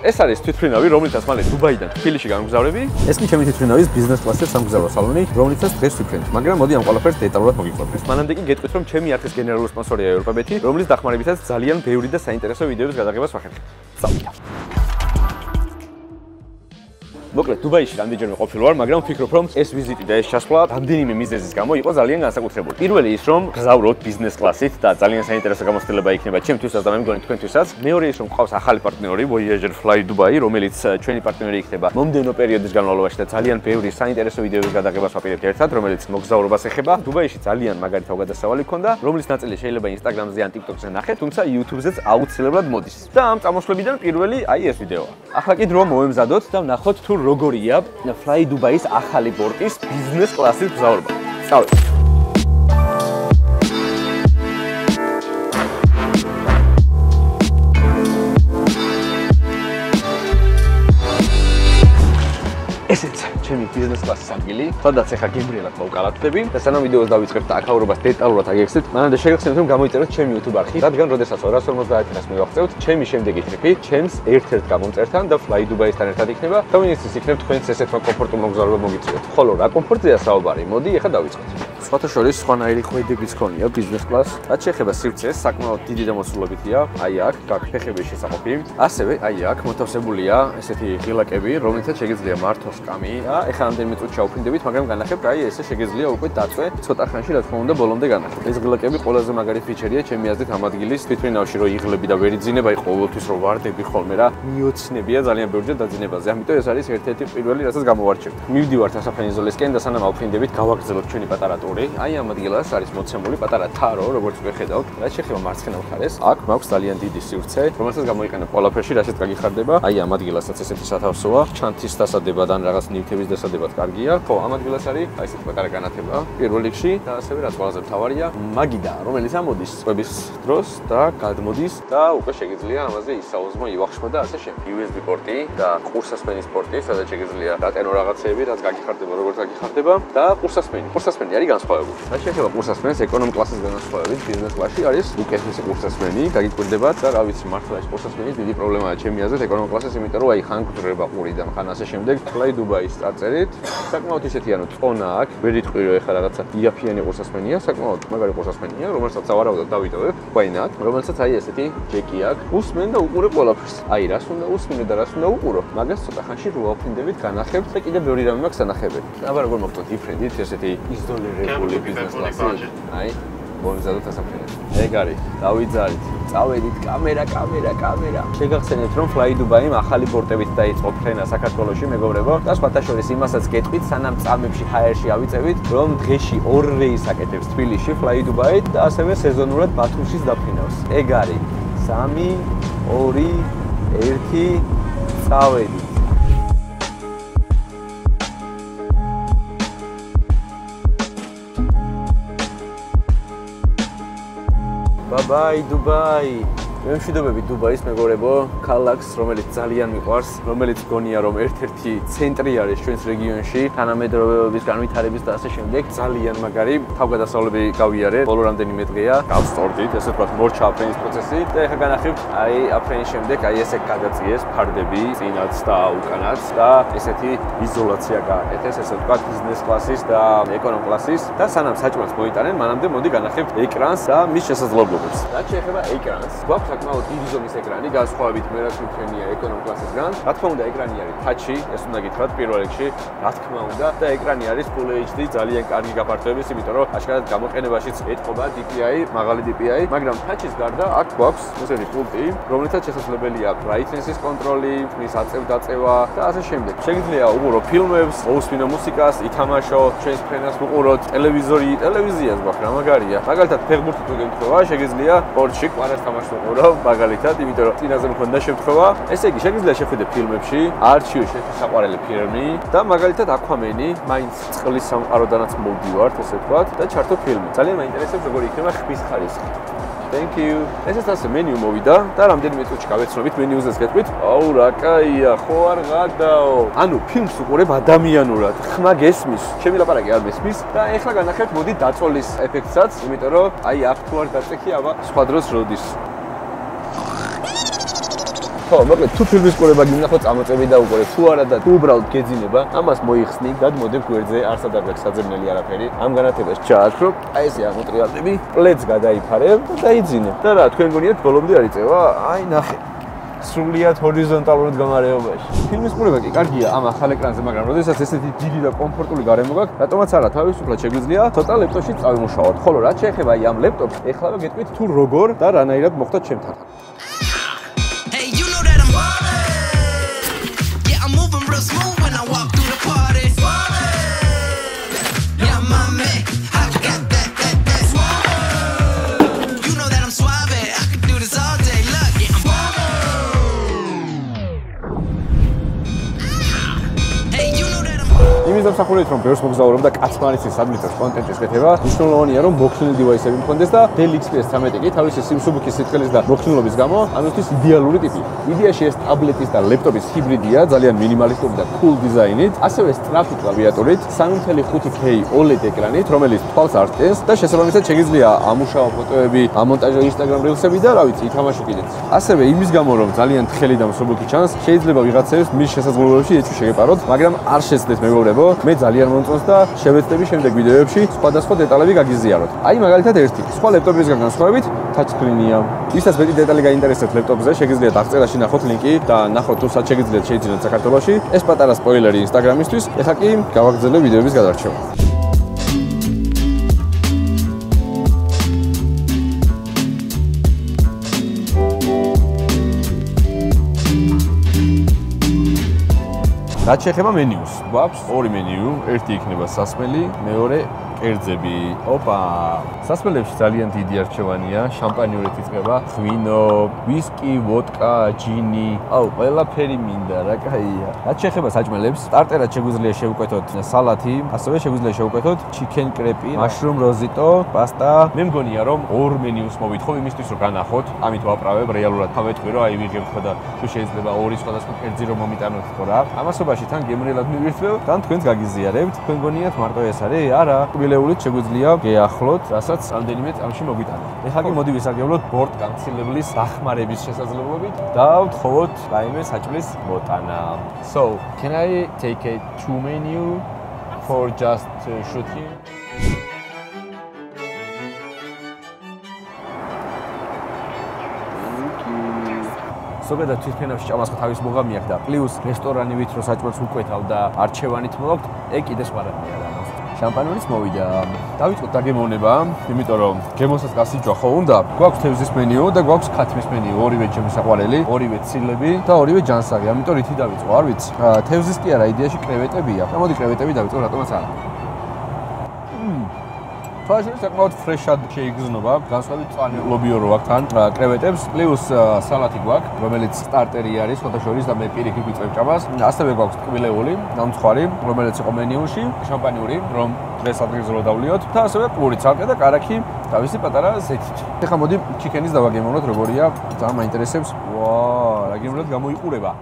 ეს არის თვითმფრინავი, რომლითაც მალე დუბაიდან თბილისში გამგზავრები. ეს კი ჩემი თვითმფრინავის ბიზნეს კლასის სამგზავრო სალონი, რომლითაც დღეს ვიფრინავ. მაგრამ მოდი ამ ყველაფერს დეტალურად მოგიყვებით. მანამდე კი გეტყვით, რომ ჩემი არხის გენერალური სპონსორია ევროპაბეთი, რომლის დახმარებითაც ძალიან ბევრი და საინტერესო ვიდეოების გადაღებას ვახერხებ. წავიდეთ. მოკლედ დუბაიში რამდენჯერმე ყოფილი ვარ, მაგრამ ვფიქრობ, რომ ეს ვიზიტი და ეს ჩასვლა რამდენიმე მიზეზის გამო იყო ძალიან განსაკუთრებული. პირველი ის, რომ გზავრობთ ბიზნეს კლასით და ძალიან საინტერესო გამოცდილება იქნება ჩემთვისაც და მე მგონი თქვენთვისაც. მეორე ის, რომ ყავს ახალი პარტნიორი, Voyager Fly Dubai, რომელიც ჩვენი პარტნიორი იქნება მომდევნო პერიოდის განმავლობაში და ძალიან ბევრი საინტერესო ვიდეოების გადაღებას ვაპირებთ ერთად, რომელიც მოგზავრობას ეხება. დუბაიში ძალიან მაგარი თავგადასავალი ჰქონდა, რომლის ნაწილი შეიძლება Instagram-ზე ან TikTok-ზე ნახეთ, თუმცა YouTube-ზეც აუცილებლად მოდის. და ამ წამოსვლებიდან პირველი აი ეს ვიდეოა. ახლა კი დრო მოვემზადოთ და ვნახოთ თუ როგორია Fly Dubai-ის ახალი ბორტის ბიზნეს კლასის მგზავრობა. წავედით. ესეც ჩემი ბიზნეს კლასის ადგილი, სადაც ახლა გემრიელად მოვკალათდები და სანამ ვიდეოს დავიწყებთ და აქაურობას დეტალურად აგეხსნით, მანამდე შეგახსენებთ რომ გამოიწეროთ ჩემი YouTube არხი, რადგან როდესაც 250-ას მივაღწევთ, ჩემი შემდეგი ტრიპი ჩემს ერთ-ერთ გამომწერთან და Fly Dubai-სთან ერთად იქნება და ვინც ის იქნებ თქვენს ესეთმა კომფორტულ მოგზაურობა მოგიწევთ. ხოლო რა კომფორტზეა საუბარი? მოდი ახლა დავიწყოთ. სხვათა შორის სხვანაირი ხვედების ქონია ბიზნეს კლასს. რაც შეეხება სივრცეს, საკმაოდ დიდი და მოსულობითია. აი აქ გაქვს ფეხების შესაყოფი. ასევე აი აქ მოთავსებულია ესეთი ღილაკები, რომლითაც შეგიძლია მართოს კამი და ეხლა ამდენიმე წუთი ჩაუფრინდებით, მაგრამ განახებთ, აი ესე შეგიძლია უკვე დაწვე ცოტა ხანში, რა თქმა უნდა, ბოლომდე განახებთ. ეს ღილაკები ყველაზე მაგარი ფიჩერია ჩემი აზრით ამ ადგილის თვითმფრინავში, რომ იღლები და ვერ იძინება, აი ყოველთვის რომ ვარდები ხოლმე რა, მიოცნებია ძალიან ბევრჯერ დაძინებაზე. ამიტომ ეს არის ერთ-ერთი პირველი, რასაც გამოვარჩევთ. მივდივართ ასაფრენზოლისკენ და სანამ ავფრინდებით, გავაგრძელოთ ჩვენი პატარა ტური. აი ამ ადგილას არის მოცემული პატარა თარო, როგორც ვეხედავთ. რაც შეეხება მარცხენა მხარეს, აქ მაქვს ძალიან დიდი სივრცე, რომელსაც გამოიყენებ ყველაფერში, რასაც გაგიხარდება. აი ამ ადგილასაც ესეთი სათავსოა, ჩანთის დასადებად ან რაღაც ნივთების დასადებად კარგია. ხო, ამ ადგილას არის აი ესეთი პატარა განათება პირველ რიგში და ასევე რაც ყველაზე მთავარია, მაგიდა, რომელიც ამოდის წვების დროს და გადმოდის და უკვე შეგიძლია ამაზე ისაუზმო, ივახშმო და ასე შემდეგ. USB პორტი და ყურსასმენის პორტი, სადაც შეგიძლია დატენო რაღაცეები, რაც გაგიხარდება, როგორც გაგიხარდება და ყურსასმენი. ყურსასმენი არის განსხვავებული. რაც შეეხება ყურსასმენს, ეკონომ კლასის განსხვავებით, ბიზნეს კლასში არის უკეთესი ყურსასმენი, გაგიკვირდებათ და რა ვიცი, მართლა ეს ყურსასმენი დიდი პრობლემაა ჩემი აზრით ეკონომ კლასის, იმიტომ რომ აი ხან გვძრება ყური და ხან ასე შემდეგ. Fly Dubai-ის წარწერით, საკმაოდ ისეთი ანუ წონა აქვს, ვერ იტყვი რომ ეხლა რაღაცა იაფიანი ყურსასმენია, საკმაოდ მაგარი ყურსასმენია, რომელსაც ავარავდად დავიტოვებ, ვაინათ, რომელსაც აი ესეთი ჯეკი აქვს, უსმენ და უყურე ყველაფერს. აი რას უნდა უსმინო და რას უნდა უყურო. მაგას ცოტა ხანში რო ავფრინდებით, განახებთ და კიდე ბევრი რამე მაქვს ანახებები. აბა როგორ მოგწონთ იფრინდით ესეთი იზოლირებული ბიზნეს კლასი. აი, მომზადოთ ასაფრენად. ეგ არის, დავიძარით. წავედით, კამერა. შეგახსენებთ, რომ Fly Dubai-მ ახალი ბორტებით დაიწყო ფრენა საქართველოში, მეგობრებო. და სხვათა შორის იმასაც გეტყვით, სანამ წამებში ჰაერში ავიწევით, რომ დღეში 2 რეისს აკეთებს თბილისში Fly Dubai და ასევე სეზონურად ბათუმშიც დაფრინავს. ეგ არის 3, 2, 1, წავედით. Bye Dubai. მე მშვიდობები დუბაის მეგობრებო, ქალაქს, რომელიც ძალიან მიყვარს, რომელიც გონია რომ ერთ-ერთი ცენტრი არის ჩვენს რეგიონში, თანამედროვეობის განვითარების და ასე შემდეგ. ძალიან მაგარი თავგადასავლები გავიარეთ, ბოლო რამდენიმე დღეა. გავსწორდით, ესე ვთქვათ, მორჩა აფრენის პროცესი და ეხლა განახებთ, აი აფრენის შემდეგ აი ესე გადაწიეს ფარდები, წინაც და უკანაც და ესეთი იზოლაცია გააკეთეს, ესე ვთქვათ, ბიზნეს კლასის და ეკონომ კლასის და სანამ საჭმელს მოიტანენ, მანამდე მოდი განახებთ ეკრანს და მის შესაძლებლობებს. რაც შეეხება ეკრანს, გვაქვს საკმაოდ დიდი ზომის ეკრანი, განსხვავებით მე რაც მითქენია ეკონომ კლასისგან. რა თქმა უნდა, ეკრანი არის touch-ი, ეს უნდა გითხრათ პირველ რიგში, რა თქმა უნდა, და ეკრანი არის Full HD, ძალიან კარგი გაფართოების, იმიტომ რომ აშკარად გამოყენებაშიც ეთყობა DPI, მაღალი DPI, მაგრამ touch-ის გარდა აქ გვაქვს ესეთი პულტი, რომლითაც შესაძლებელია brightness-ის კონტროლი, ხმის აწევ-დაწევა და ასე შემდეგ. შეგიძლია უყურო ფილმებს, მოусმინო მუსიკას, ითამაშო, ჩვენს ფრენას უყუროთ, ტელევიზიას გვაქვს, რა მაგარია. მაგალითად, ფეხბურთი თუ გემთხვევა, შეგიძლია სპორტში კვარას თამაშს უყურო. მაგალითად, იმიტომ რომ წინაზე მქონდა შემთხვევა. ესე იგი, შეგიძლია შეხვიდე ფილმებში, არჩიო შენი საყვარელი ფილმი და მაგალითად აკვამენი, მაინც წყლის სამყაროდანაც მოვდივართ, ესე ვთქვათ, და ჩართო ფილმი. ძალიან მაინტერესებს როგორი იქნება ხმის ხარისხი. Thank you. ესეც ასე მენიუ მოვიდა და რამდენიმე წუთში გავეცნობით მენიუზეც გეტყვით. აუ რა კაია, ხო არ გადაო. ანუ ფილმს უყურებ ადამიანურად, ხმა გესმის. ჩემი ლაპარაკი არ მესმის და ეხლა განახებთ მოდი დაწოლის ეფექტსაც, იმიტომ რომ აი აქ თუ არ დაწექი, აბა სხვა დროს როდის. ხო, მოკლედ თუ ფილმის ყურება გინახო წამოწები და უყურე, თუ არა და თუ უბრალოდ გეძინება, ამას მოიხსნი, გადმოდებ გვერდზე, არსად არ გაქვს საძებნელი არაფერი. ამ განათებას ჩააქრო, აი ესე ამოტრიალდები, პლედს გადაიფარებ და დაიძინე. და რა, თქვენ გონიათ ბოლომდე არ იწევა? აი ნახე. სრულიად ჰორიზონტალურად გამარეობაში. ფილმის ყურება კი კარგია ამ ახალ ეკრანზე, მაგრამ როდესაც ესეთი დიდი და კომფორტული გარემო გაქვს, რატომაც არა, თავისუფლად შეგვიძლია ცოტა ლეპტოპში წავიმუშაოთ. ხოლო რაც შეეხება აი ამ ლეპტოპს, ეხლა გეტყვით თუ როგორ და რანაირად მოხდა ჩემთან. იმის დამსახურებით რომ ბევრს მოგზაურობ და კაცმარიცის ადმინისტრატორის კონტენტის კეთება, მნიშვნელოვანია რომ მოქნილი დივაისები მქონდეს და Dell XPS 13 კი თავისი სიმსუბუქის სითხელის და მოქნილობის გამო ამისთვის იდეალური ტიპი. იდეაში ეს ტაბლეტის და ლეპტოპის ჰიბრიდია, ძალიან მინიმალისტური და cool დიზაინით, ასევე სწრაფი კლავიატურით, 3.5K OLED ეკრანით, რომელიც თვალს არ ტენს და შესაბამისად შეგიძლია ამუშაო ფოტოები, ამონტაჟო Instagram Reels-ები და რა ვიცი, ითამაშო კიდეც. ასევე იმის გამო რომ ძალიან თხელი და მსუბუქი ჩანს, შეიძლება ვიღაცებს მის შესაძლებლობებში ეჭვი შეგეპაროთ, მაგრამ არ შეცდეთ მეგობრებო, მე ძალიან მომწონს და შევეცდები შემდეგ ვიდეოებში სხვადასხვა დეტალები გაგიზიაროთ. აი მაგალითად ერთი, სხვა ლეპტოპისგან განსხვავებით, touchscreen-ია. ვისაც მეტი დეტალი გაინტერესებთ ლეპტოპზე, შეგიძლიათ აღწერაში ნახოთ ლინკი და ნახოთ თუ სად შეგიძლიათ შეიძინოთ საქართველოში. ეს პატარა სპოილერი Instagram-ისთვის. ეხლა კი გავაგრძელებ ვიდეოების გადარჩევა. რაც შეეხება მენიუს, გვაქვს ორი მენიუ, ერთი იქნება სასმელი, მეორე კერძები. ოპა, სასმელებში ძალიან დიდი არჩევანია, შამპანიურით იწყება, ღვინო, ვისკი, ვოდკა, ჯინი. აუ, ყველაფერი მინდა, რა კაია. რაც შეეხება საჭმელებს, სტარტერად შეგვიძლია შევუკეთოთ სალათი, ასევე შეგვიძლია შევუკეთოთ chicken crepe, mushroom risotto, pasta. მე მგონია რომ ორ მენიუს მოვითხოვ იმისთვის რომ განახოთ, ამით ვაправებ რეალურად თავეთქვი რომ აი ვიღებ ხო და თუ შეიძლება ორი სხვადასხვა კერძი რომ მომიტანოთ ხო რა. ამასობაში თან გემრიელად მივირთვევ, თან თქვენს გაგიზიარებთ. თქვენ გონიათ მარტო ეს არის? არა. ვილეულით შეგვიძლია გეახლოთ, რასაც რამდენიმე წამში მოგვიტანა. ეხლა კი მოდი ვისარგებლოთ ბორტკანცილებლის დახმარების შესაძლებლობით და ვთხოვოთ რაიმე საჭმლის მოტანა. So, can I take a two menu for just shooting? ზოგადად თვითფენებში ჭამას თავის მოგამი აქვს და პლუს რესტორანივით რო საჭმელს უკვეთავ და არჩევანით მოვაქვს, ეგ კიდე სხვა რამეა რა. შამპანურიც მოვიდა. დავიწყოთ დაგემოვნება, იმიტომ რომ გემოსაც გასიჯვა ხო უნდა. გვაქვს თევზის მენიუ და გვაქვს ქათმის მენიუ, ორივე ჩემი საყვარელი, ორივე ცილები და ორივე ჯანსაღი. ამიტომ რითი დავიწყო, არ ვიცი. თევზის კი არა, იდეაში კრევეტებია. მოდი კრევეტები დავიწყო, რატომაც არა. თვალში საკმაოდ ფრეშად შეიგრძნობა, განსხვავებით წვანი ლობიო რო აქვს თან კრევეტებს, პლუს სალათი გვაქვს, რომელიც სტარტერი არის, ფოტოშორის და მე პირიქით ვიწევ ჭამას. ასევე გვაქვს ტკბილეული, დამცხვარი, რომელიც იყო მენიუში, შამპანიური, რომ დღეს ადგილზე რო დავლიოთ და ასევე პური ცალკე და კარაქი თავისი პატარა ზეთით. ეხლა მოდი ჩიკენის დავაგემოვნოთ, როგორია, ძალიან მაინტერესებს. ვა, რა გემოვნოთ გამოიყურება.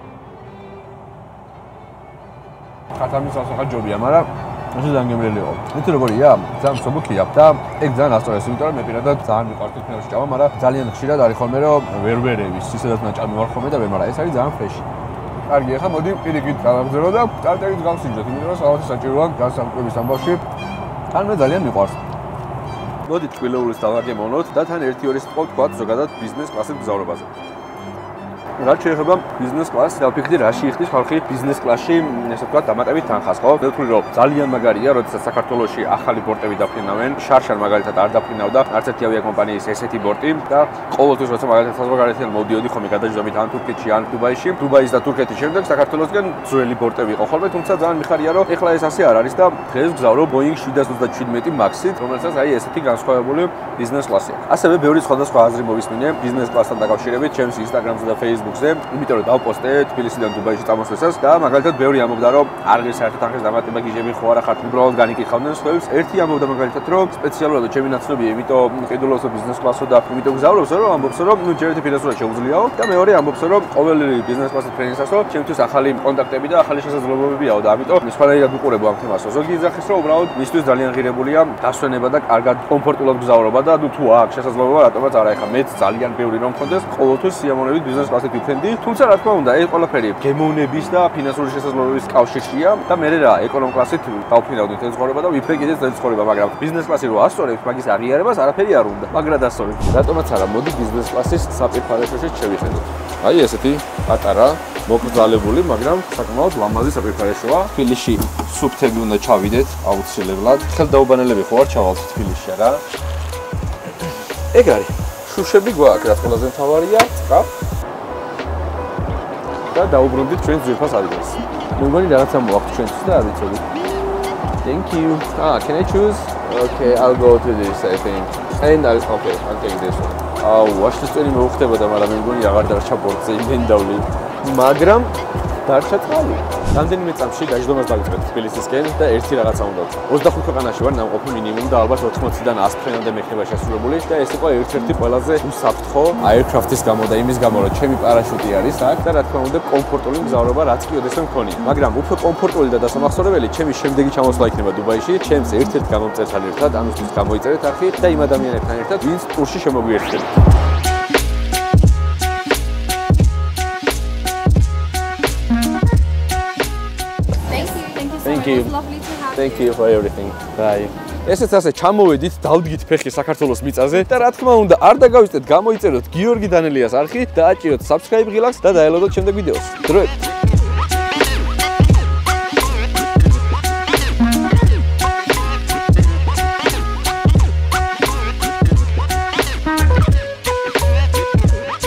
ქათამის ასახაჯობია, მაგრამ ეს ძალიან გემრიელი იყო. იცი როგორია? ძალიან მსუბუქია და ეგ ძალიან ასწორებს, იმიტომ რომ მე პირადად ძალიან მიყვარს თვითმფრინავში ჭამა, მაგრამ ძალიან ხშირად არის ხოლმე რომ ვერ ვერევის, ისედაც ნაჭამი ვარ ხოლმე და ვერ, მაგრამ ეს არის ძალიან ფრეში. კარგი, ახლა მოდი პირიქით გავაგზავნო და სტარტერით გავსინჯოთ, იმიტომ რომ სალათი საჭიროა განსაკუთრების ამბავში. თან მე ძალიან მიყვარს. მოდი ტკბილეულის დავაგემოვნოთ და თან 1-2 სიტყვა ვთქვათ ზოგადად ბიზნეს კლასის მგზავრობაზე. რაც შეეხება ბიზნეს კლასს, დავფიქრდი რაში იხდის ხალხი ბიზნეს კლასში, ესე ვთქვათ, დამატებით თანხას, ხო? მე ვთვლი, რომ ძალიან მაგარია, როდესაც საქართველოში ახალი ბორტები დაფრინავენ, შარშან მაგალითად არ დაფრინავდა არც ერთი ავიაკომპანიის ესეთი ბორტი და ყოველთვის როცა მაგალითად საზღვარგარეთიდან მოვდიოდი ხოლმე გადაჯდომით ან თურქეთში, ან დუბაიში, დუბაის და თურქეთის შემდეგ საქართველოსგან ძველი ბორტები იყო ხოლმე, თუმცა ძალიან მიხარია, რომ ეხლა ეს ასე არ არის და დღეს ვგზავრო Boeing 737 Max-ით, რომელსაც აი ესეთი განსხვავებული ბიზნეს კლასი აქვს. ასევე ბევრი სხვადასხვა აზრი მოვისმინე ბიზნეს კლასთან დაკავშირებით, ჩემს Instagram-ზე და Facebook-ზე, იმიტომ რომ დავპოსტე თბილისიდან დუბაიში წამოსვლისას და მაგალითად ბევრი ამბობდა, რომ არ ღირს საერთოდ თანხის დამატება გიჟები ხო არა ხართ, უბრალოდ განიკითხავდნენ სხვებს. ერთი ამბობდა მაგალითად, რომ სპეციალურად ჩემი ნაცნობია, იმიტომ ყიდულობსო ბიზნეს კლასო და იმიტომ გზავრობსო, რომ ამბობს, რომ ნუ ჯერ ერთი ფინანსურად შეუძლიაო და მეორე ამბობს, რომ ყოველი ბიზნეს კლასის ფრენისასო ჩემთვის ახალი კონტაქტები და ახალი შესაძლებლობებიაო და ამიტომ სხვანაირად ვუყურებო ამ თემასო. ზოგი იძახის, რომ უბრალოდ მისთვის ძალიან ღირებულია დასვენება და კარგად კომფორტულად გზავრობა და თუ აქვს შესაძლებლობა, რატომაც არა, ეხლა მეც ძალიან ბევრი რომ მქონდეს, ყოველთვის სიამოვნებით ბიზნეს კლასით ვიფენდი. თუმცა რა თქმა უნდა, ეს ყველაფერი გემოვნების და ფინანსური შესაძლებლობის კავშირშია და მე რა ეკონომ კლასით დავფინავდით ეს ცხოვრება და ვიფრე კიდეც ეს ცხოვრება, მაგრამ ბიზნეს კლასი რო ასწორებ, მაგის აღიარებას არაფერი არ უნდა. მაგრად ასწორებ. რატომაც არა, მოდი ბიზნეს კლასის საპირფარეშოში შევიხედოთ. აი ესეთი პატარა, მოკრძალებული, მაგრამ საკმაოდ ლამაზი საპირფარეშოა. თბილისში სუფთები უნდა ჩავიდეთ აუცილებლად. ხელდაუბანელები ხო არ ჩავალთ თბილისში რა? ეგ არის. შუშები გვაქვს, რაც ყველაზე მთავარია, წყა. და დაუბრუნდით ჩვენ ძვირფას ადგილს. მე მგონი რაღაცა მოაქვს ჩვენთვის და არ ვიცოდი. Thank you. Can I choose? Okay, I'll go to this, I think. And I'll take this one. ვაშლისწვენი მოუხდებოდა, მაგრამ მე მგონი აღარ დარჩა ბორცე, იმენ დავლი. მაგრამ დარჩა წყალი. რამდენიმე წამში გაჟდომას დავიწყეთ თბილისისკენ და ერთი რაღაცა უნდა ვთქვა. 25 ქვეყანაში ვარ ნამყოფი მინიმუმ და ალბათ 80-დან 100 ფრენამდე მეხება შესრულებული და ეს იყო ერთ-ერთი ყველაზე უსაფრთხო აირკრაფტის გამო და იმის გამო, რომ ჩემი პარაშუტი არის აქ და რა თქმა უნდა კომფორტული მგზავრობა რაც კი ოდესმე მქონია. მაგრამ უფრო კომფორტული და დასამახსოვრებელი ჩემი შემდეგი ჩამოსვლა იქნება დუბაიში, ჩემს ერთ-ერთ გამომწერთან ერთად, ამისთვის გამოიწერეთ არხი და იმ ადამიანებთან ერთად, ვინც ტურში შემოგვიერთდებით. Thank you. Lovely to have you. Thank you for everything. Bye. ესეც ასე ჩამოვედით, დავდგით ფეხი საქართველოს მიწაზე და რა თქმა უნდა, არ დაგავიწყდეთ, გამოიწეროთ გიორგი დანელიას არხი და აჭიროთ subscribe ღილაკს და დაელოდოთ შემდეგ ვიდეოს. დროებით.